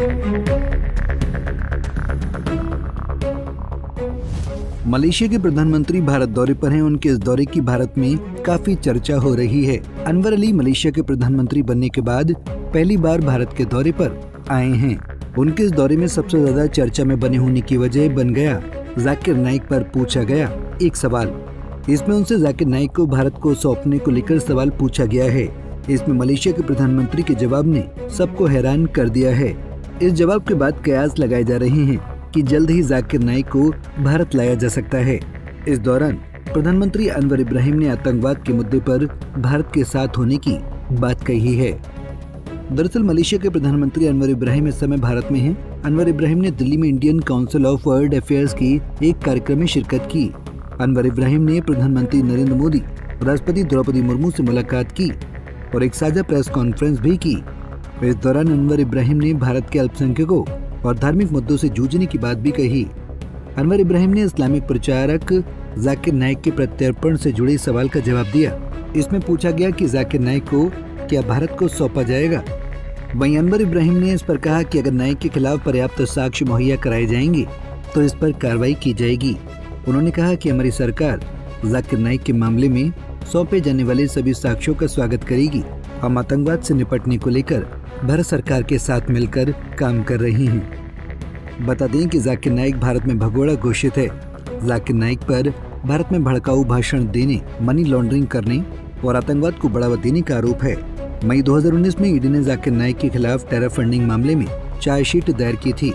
Malaysia के प्रधानमंत्री भारत दौरे पर हैं। उनके इस दौरे की भारत में काफी चर्चा हो रही है। अनवर अली मलेशिया के प्रधानमंत्री बनने के बाद पहली बार भारत के दौरे पर आए हैं। उनके इस दौरे में सबसे ज्यादा चर्चा में बने होने की वजह बन गया जाकिर नाइक पर पूछा गया एक सवाल। इसमें उनसे जाकिर नाइक को भारत को सौंपने को लेकर सवाल पूछा गया है। इसमें मलेशिया के प्रधानमंत्री के जवाब ने सबको हैरान कर दिया है। इस जवाब के बाद कयास लगाए जा रहे हैं कि जल्द ही जाकिर नाइक को भारत लाया जा सकता है। इस दौरान प्रधानमंत्री अनवर इब्राहिम ने आतंकवाद के मुद्दे पर भारत के साथ होने की बात कही है। दरअसल मलेशिया के प्रधानमंत्री अनवर इब्राहिम इस समय भारत में हैं। अनवर इब्राहिम ने दिल्ली में Indian council of world affairs की एक कार्यक्रम में शिरकत की। अनवर इब्राहिम ने प्रधानमंत्री नरेंद्र मोदी, राष्ट्रपति द्रौपदी मुर्मू से मुलाकात की और एक साझा प्रेस कॉन्फ्रेंस भी की। इस दौरान अनवर इब्राहिम ने भारत के अल्पसंख्यकों और धार्मिक मुद्दों से जूझने की बात भी कही। अनवर इब्राहिम ने इस्लामिक प्रचारक जाकिर नाइक के प्रत्यर्पण से जुड़े सवाल का जवाब दिया। इसमें पूछा गया कि जाकिर नाइक को क्या भारत को सौंपा जाएगा। वहीं अनवर इब्राहिम ने इस पर कहा कि अगर नाइक के खिलाफ पर्याप्त साक्ष्य मुहैया कराए जाएंगे तो इस पर कार्रवाई की जाएगी। उन्होंने कहा कि हमारी सरकार जाकिर नाइक के मामले में सौंपे जाने वाले सभी साक्ष्यों का स्वागत करेगी। हम आतंकवाद से निपटने को लेकर भारत सरकार के साथ मिलकर काम कर रही हैं। बता दें कि जाकिर नाइक भारत में भगोड़ा घोषित है। जाकिर नाइक पर भारत में भड़काऊ भाषण देने, मनी लॉन्ड्रिंग करने और आतंकवाद को बढ़ावा देने का आरोप है। मई 2019 में ईडी ने जाकिर नाइक के खिलाफ टेरर फंडिंग मामले में चार्जशीट दायर की थी।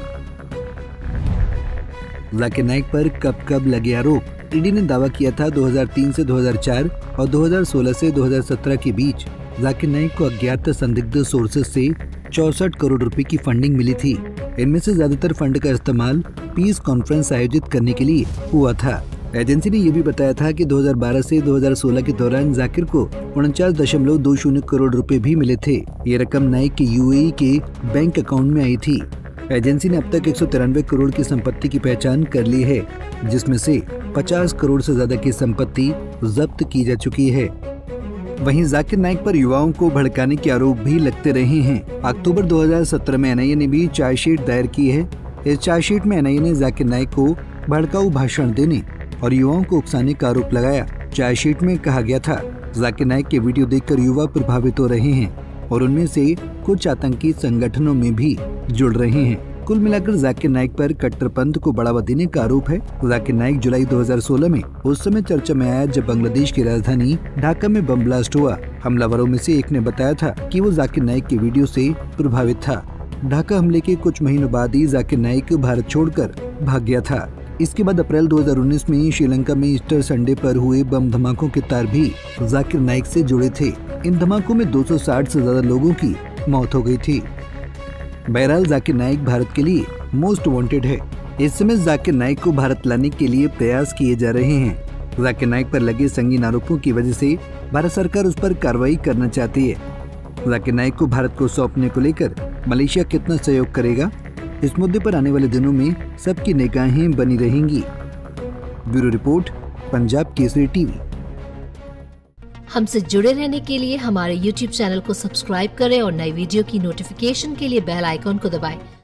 जाकिर नाइक पर कब लगे आरोप। ईडी ने दावा किया था 2003 से 2004 और 2016 से 2017 के बीच जाकिर नाइक को अज्ञात संदिग्ध सोर्सेज से 64 करोड़ रुपए की फंडिंग मिली थी। इनमें से ज्यादातर फंड का इस्तेमाल पीस कॉन्फ्रेंस आयोजित करने के लिए हुआ था। एजेंसी ने यह भी बताया था कि 2012 से 2016 के दौरान जाकिर को 49.20 करोड़ रुपए भी मिले थे। ये रकम नाइक के यूएई के बैंक अकाउंट में आई थी। एजेंसी ने अब तक 193 करोड़ की संपत्ति की पहचान कर ली है, जिसमें से 50 करोड़ से ज्यादा की संपत्ति जब्त की जा चुकी है। वहीं जाकिर नाइक पर युवाओं को भड़काने के आरोप भी लगते रहे हैं। अक्टूबर 2017 में एनआईए ने भी चार्जशीट दायर की है। इस चार्जशीट में एनआईए ने जाकिर नाइक को भड़काऊ भाषण देने और युवाओं को उकसाने का आरोप लगाया। चार्जशीट में कहा गया था जाकिर नाइक के वीडियो देखकर युवा प्रभावित हो रहे हैं और उनमें से कुछ आतंकी संगठनों में भी जुड़ रहे हैं। कुल मिलाकर जाकिर नाइक पर कट्टरपंथ को बढ़ावा देने का आरोप है। जाकिर नाइक जुलाई 2016 में उस समय चर्चा में आया जब बांग्लादेश की राजधानी ढाका में बम ब्लास्ट हुआ। हमलावरों में से एक ने बताया था कि वो जाकिर नाइक के वीडियो से प्रभावित था। ढाका हमले के कुछ महीनों बाद ही जाकिर नाइक भारत छोड़कर भाग गया था। इसके बाद अप्रैल 2019 में श्रीलंका में ईस्टर संडे पर हुए बम धमाकों के तार भी जाकिर नाइक से जुड़े थे। इन धमाकों में 260 से ज्यादा लोगों की मौत हो गई थी। बहरहाल जाकिर नाइक भारत के लिए मोस्ट वांटेड है। इस समय जाकिर नाइक को भारत लाने के लिए प्रयास किए जा रहे हैं। जाकिर नाइक पर लगे संगीन आरोपों की वजह से भारत सरकार उस पर कार्रवाई करना चाहती है। जाकिर नाइक को भारत को सौंपने को लेकर मलेशिया कितना सहयोग करेगा, इस मुद्दे पर आने वाले दिनों में सबकी निगाहें बनी रहेंगी। Bureau report, Punjab Kesari TV. हमसे जुड़े रहने के लिए हमारे YouTube चैनल को सब्सक्राइब करें और नई वीडियो की नोटिफिकेशन के लिए बेल आइकॉन को दबाएं।